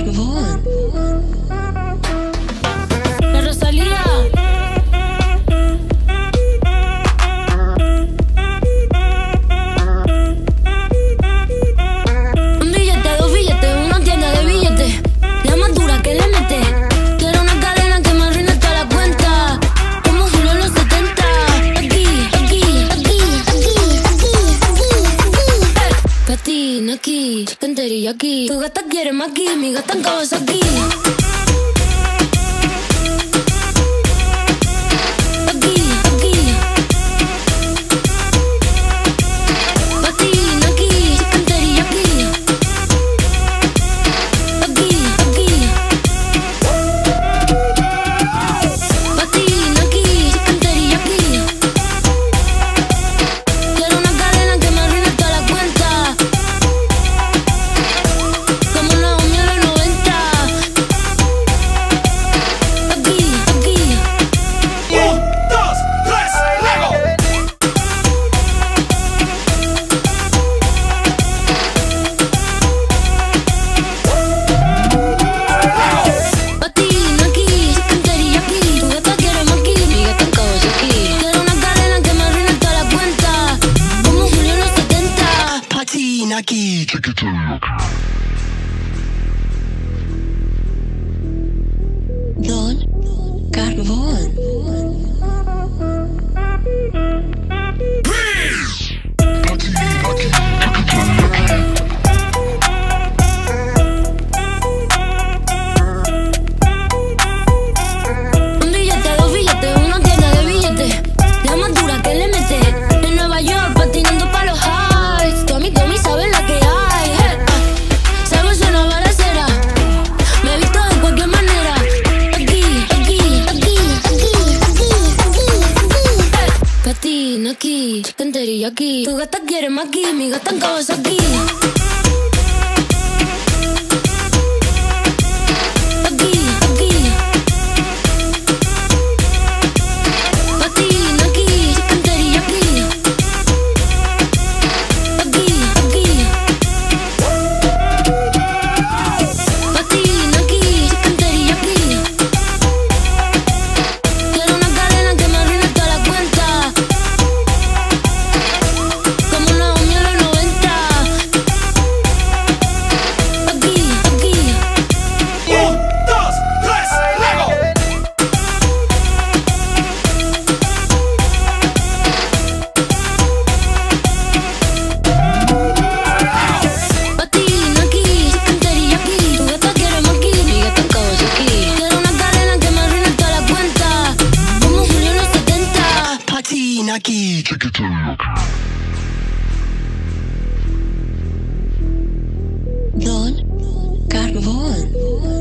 Carbón. La Rosalía. Un billete, dos billetes, una tienda de billetes. La más dura que le mete. Quiero una cadena que me arruine toda la cuenta. Como Julio en los 70. Patina aquí, chicken teriyaki. Tu gata quiere maqui, mi gata en Kawasaki. Aquí. Don Carbón. Un billete, dos billetes, una tienda de billetes. La más dura que le mete. En Nueva York patinando pa' los highs. Tommy sabe la que hay. Salgo suena balacera. Me he visto de cualquier manera. Patina aquí, chicken teriyaki. Tu gata quiere maqui, mi gata en Kawasaki. Aquí. Don Carbón.